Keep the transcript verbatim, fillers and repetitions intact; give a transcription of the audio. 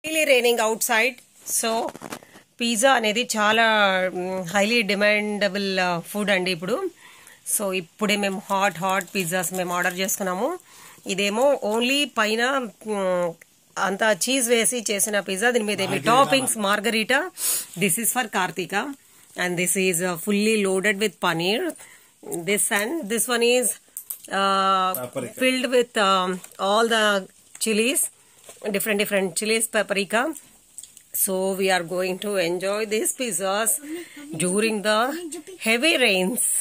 Really raining outside, so pizza అనేది చాలా highly demandable food అండి ఇప్పుడు. సో ఇప్పుడే మేము హాట్ హాట్ పిజ్జాస్ మేము ఆర్డర్ చేసుకున్నాము. ఇదేమో ఓన్లీ పైన అంతా చీజ్ వేసి చేసిన పిజ్జా, దీని మీద ఏమి toppings margherita. This is for Karthika and this is fully loaded with paneer. This and this one is filled with all the chilies, different different chilies, paprika. So we are going to enjoy these pizzas during the heavy rains.